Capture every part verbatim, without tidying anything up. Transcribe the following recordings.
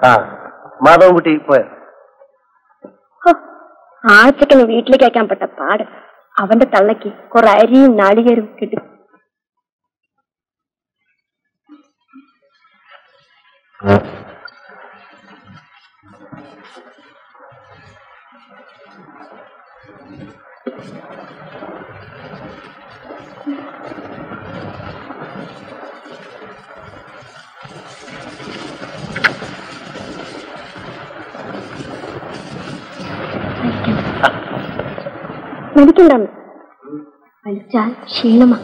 ആ മാധവൻകുട്ടി പോയോ? ആഴ്ചക്കന് വീട്ടിലേക്ക് അയക്കാൻ പെട്ട പാട്. അവന്റെ തള്ളയ്ക്ക് കുറെ അരിയും നാളികേരും കിട്ടി. വലിക്കണ്ടെന്ന് വലിച്ചാൽ ക്ഷീണമാ.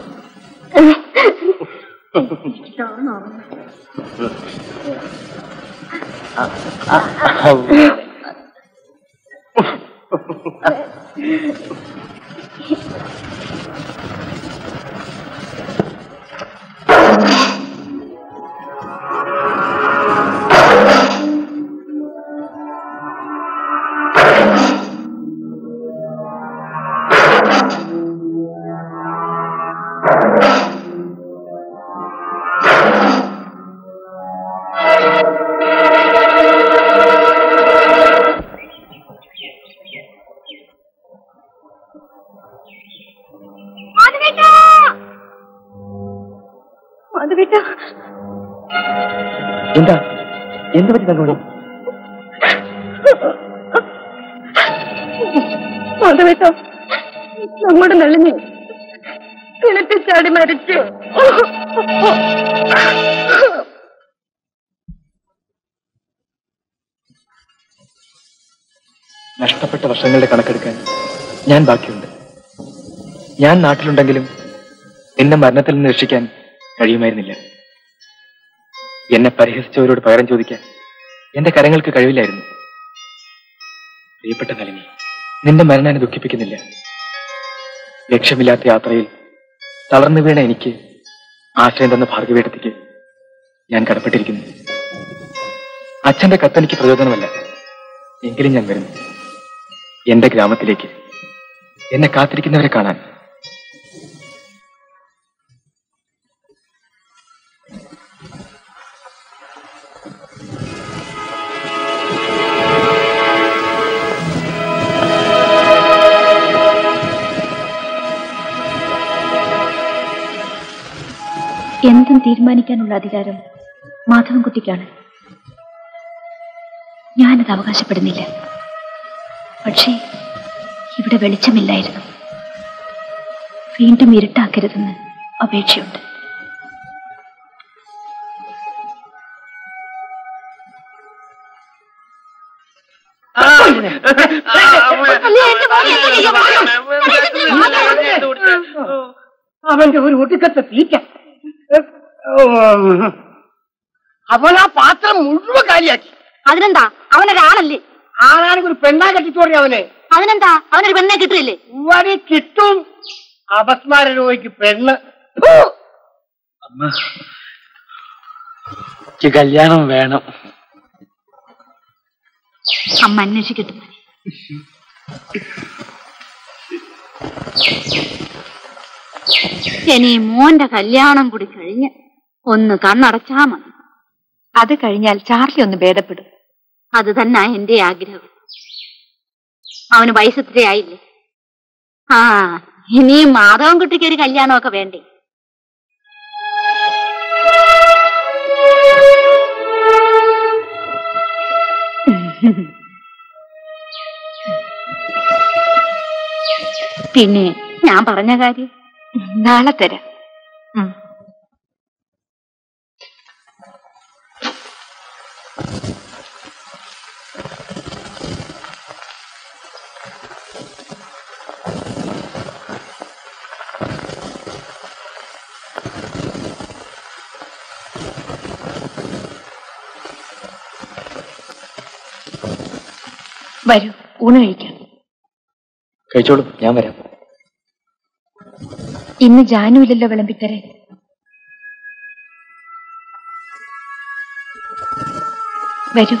എന്താ എന്ത് പറ്റി തങ്കമണി? മാധവേട്ടോ, നമ്മുടെ നളിനി കിണറ്റിൽ ചാടി മരിച്ചു. നഷ്ടപ്പെട്ട വർഷങ്ങളുടെ കണക്കെടുക്കാൻ ഞാൻ ബാക്കിയുണ്ട്. ഞാൻ നാട്ടിലുണ്ടെങ്കിലും എന്നെ മരണത്തിൽ നിന്ന് രക്ഷിക്കാൻ കഴിയുമായിരുന്നില്ല. എന്നെ പരിഹസിച്ചവരോട് പകരം ചോദിക്കാൻ എന്റെ കരങ്ങൾക്ക് കഴിവില്ലായിരുന്നു. പ്രിയപ്പെട്ട നളിനി, നിന്റെ മരണം എന്നെ ദുഃഖിപ്പിക്കുന്നില്ല. ലക്ഷ്യമില്ലാത്ത യാത്രയിൽ തളർന്നു വീണ എനിക്ക് ആശ്രയം തന്ന ഭാർഗവേട്ടത്തിക്ക് ഞാൻ കടപ്പെട്ടിരിക്കുന്നു. അച്ഛന്റെ കത്തെനിക്ക് പ്രചോദനമല്ല, എങ്കിലും ഞാൻ വരുന്നു എന്റെ ഗ്രാമത്തിലേക്ക് എന്നെ കാത്തിരിക്കുന്നവരെ കാണാൻ. എന്തും തീരുമാനിക്കാനുള്ള അധികാരം മാധവൻകുട്ടിക്കാണ്. ഞാനത് അവകാശപ്പെടുന്നില്ല. പക്ഷേ ഇവിടെ വെളിച്ചമില്ലായിരുന്നു. വീണ്ടും ഇരുട്ടാക്കരുതെന്ന് അപേക്ഷയുണ്ട്. അവന്റെ ഒരു ഒടുക്കത്തെ തീറ്റ. അവൻ ആ പാത്രം മുഴുവൻ കാലിയാക്കി. അതിനെന്താ, അവനൊരാളല്ലേ? ആളാണെങ്കിൽ ഒരു പെണ്ണാ കെട്ടിച്ചോടി അവന്. അതിനെന്താ, അവനൊരു പെണ്ണെ കിട്ടില്ലേ? വരി കിട്ടും. അപസ്മാര രോഗിക്ക് പെണ്ണ്. കല്യാണം വേണം. അമ്മ അന്വേഷിക്കട്ടെ. ഇനി മോന്റെ കല്യാണം കൂടി കഴിഞ്ഞ് ഒന്ന് കണ്ണടച്ചാ മതി. അത് കഴിഞ്ഞാൽ ചാർലി ഒന്ന് ഭേദപ്പെടും. അത് തന്നെ എന്റെ ആഗ്രഹം. അവന് വയസ്സത്രേ ആയില്ലേ? ആ, ഇനിയും മാധവൻകുട്ടിക്ക് ഒരു കല്യാണമൊക്കെ വേണ്ടേ? പിന്നെ ഞാൻ പറഞ്ഞ കാര്യം നാളെ തരാം. വരൂ, ഊണ് കഴിക്കാം. കഴിച്ചോളൂ, ഞാൻ വരാം. ഇന്ന് ജാനുവില്ലല്ലോ വിളമ്പിത്തരേ. വരൂ.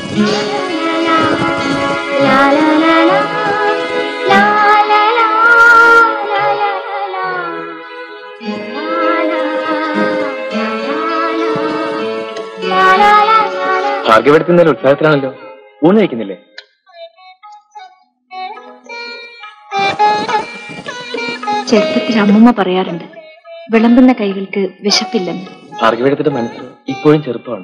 La la la la la la la la ഭാഗ്യപ്പെടുത്തി ഇന്നലെ ഉത്സാഹത്തിലാണല്ലോ. ഊണ് കഴിക്കുന്നില്ലേ? ചെറുപ്പത്തിൽ അമ്മൂമ്മ പറയാറുണ്ട്, വിളമ്പുന്ന കൈകൾക്ക് വിശപ്പില്ലെന്ന്. ഭാഗ്യപ്പെടുത്തിയുടെ മനസ്സ് ഇപ്പോഴും ചെറുപ്പമാണ്.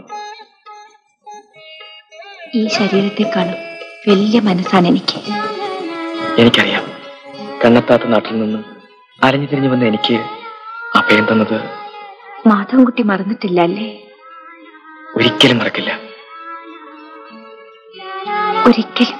ഈ ശരീരത്തെക്കാളും വലിയ മനസ്സാണ് എനിക്ക്. എനിക്കറിയാം. കണ്ണെത്താത്ത നാട്ടിൽ നിന്ന് അലഞ്ഞു തിരിഞ്ഞു വന്ന എനിക്ക് അഭയം തന്നത് മാധവൻകുട്ടി മറന്നിട്ടില്ല അല്ലേ? ഒരിക്കലും മറക്കില്ല. ഒരിക്കലും.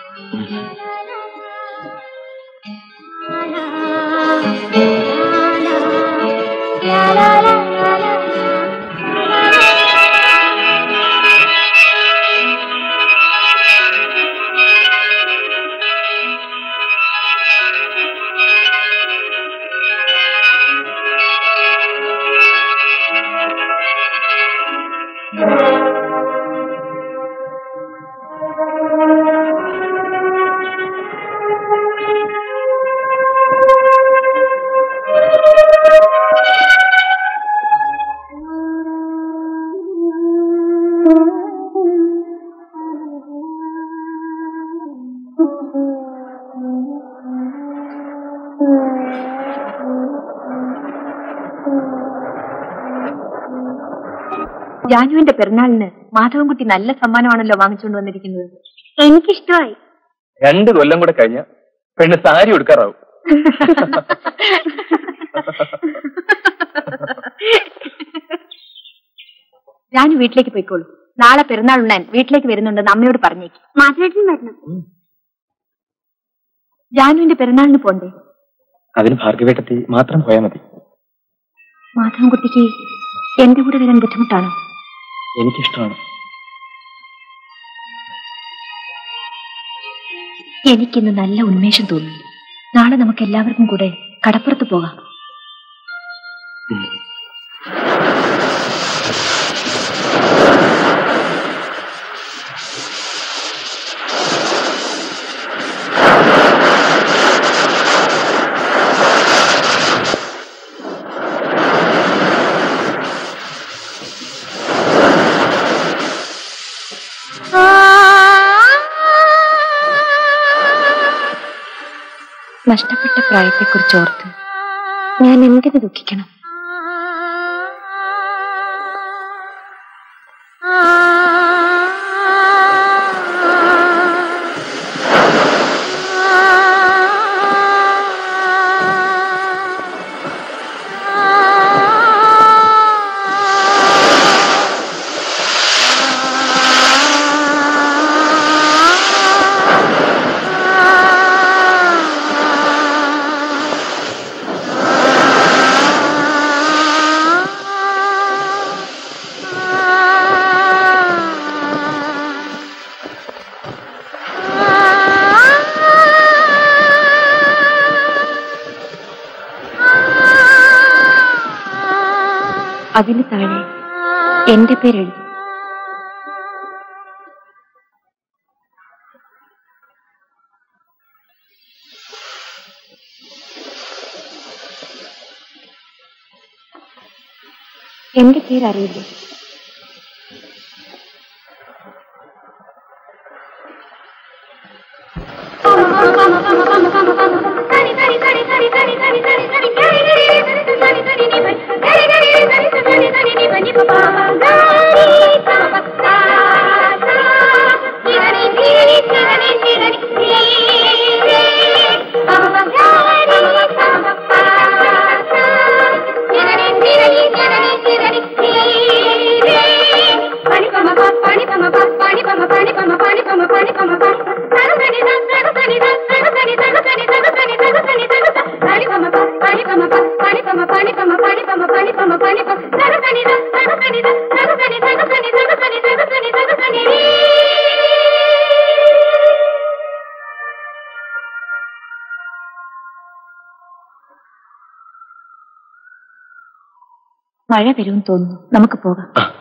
ജാനുവിന്റെ പിറന്നാളിന് മാധവൻകുട്ടി നല്ല സമ്മാനമാണല്ലോ വാങ്ങിച്ചുകൊണ്ട് വന്നിരിക്കുന്നത്. എനിക്കിഷ്ടമായി. രണ്ട് കൊല്ലം കൂടെ കഴിഞ്ഞ പെണ്ണ് സാരി ഉടുക്കാറാവും. ജാനു വീട്ടിലേക്ക് പോയിക്കോളൂ. നാളെ പിറന്നാൾ ഉണ്ണാൻ വീട്ടിലേക്ക് വരുന്നുണ്ടെന്ന് അമ്മയോട് പറഞ്ഞേക്ക്. മാധവേട്ടൻ വരണം. ജാനുവിന്റെ പിറന്നാളിന് പോണ്ടേ? അതിന് ഭാർഗവേട്ടത്തി മാത്രം പോയാൽ മതി. മാധവൻകുട്ടിക്ക് എന്റെ കൂടെ വരാൻ ബുദ്ധിമുട്ടാണോ? എനിക്കിഷ്ടമാണ്. എനിക്കിന്ന് നല്ല ഉന്മേഷം തോന്നുന്നു. നാളെ നമുക്ക് എല്ലാവർക്കും കൂടെ കടപ്പുറത്ത് പോകാം. നഷ്ടപ്പെട്ട പ്രായത്തെക്കുറിച്ച് ഓർത്ത് ഞാൻ എന്തിനു ദുഃഖിക്കണം? അതിന് താഴെ എന്റെ പേരെഴുതി. എന്റെ പേരറിയില്ല. മഴ വരുമെന്ന് തോന്നുന്നു. നമുക്ക് പോകാം.